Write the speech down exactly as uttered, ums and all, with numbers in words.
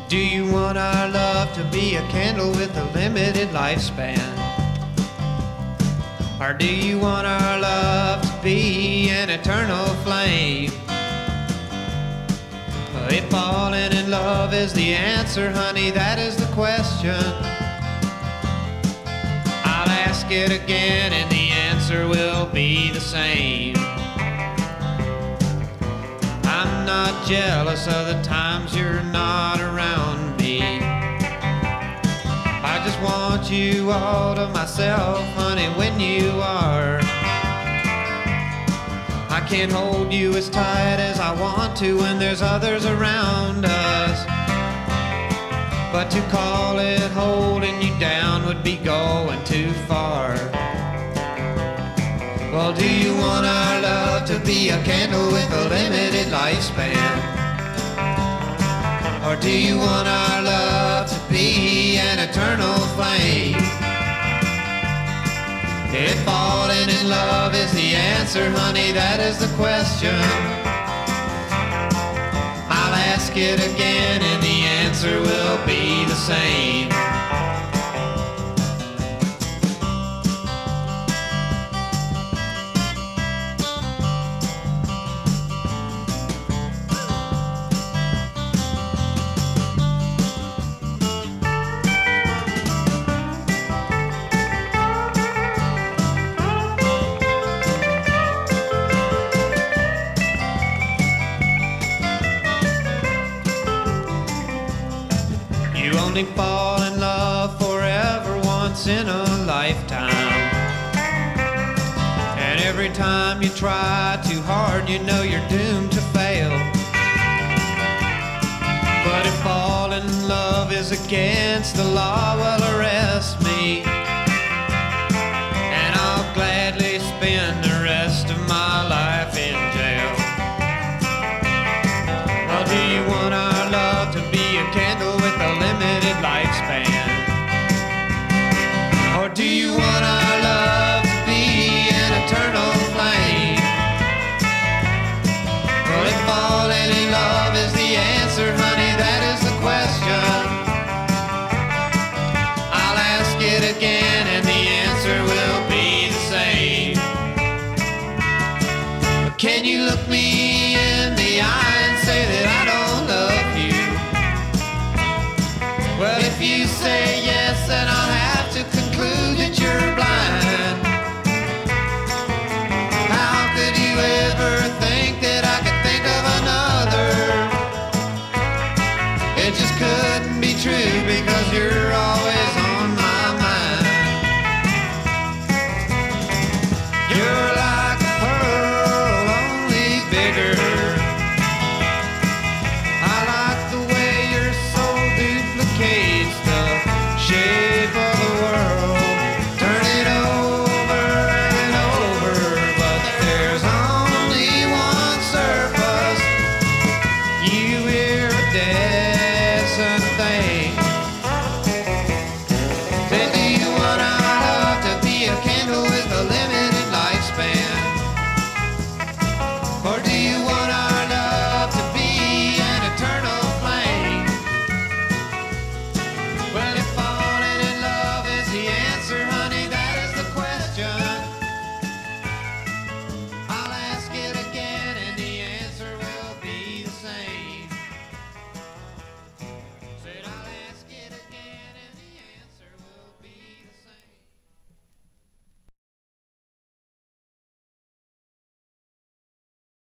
Do you want our love to be a candle with a limited lifespan? Or do you want our love to be an eternal flame? Well, if falling in love is the answer, honey, that is the question. I'll ask it again and the answer will be the same. I'm not jealous of the times you're not around me. I just want you all to myself, honey, when you are. I can't hold you as tight as I want to when there's others around us. But to call it holding you down would be going too far. Well, do you want our love to be a candle with a limited lifespan? Or do you want our love to be an eternal flame? If falling in love is the answer, honey, that is the question. I'll ask it again and the answer will be the same. You only fall in love forever once in a lifetime. And every time you try too hard, you know you're doomed to fail. But if falling in love is against the law, well, arrest me, and I'll gladly spend the rest of my life in jail. Well, do you want our love to be a candle with a limited lifespan? Or do you want our love to be an eternal flame? Well, if falling in love is the answer, honey, that is the question. I'll ask it again and the answer will be the same. But can you look me in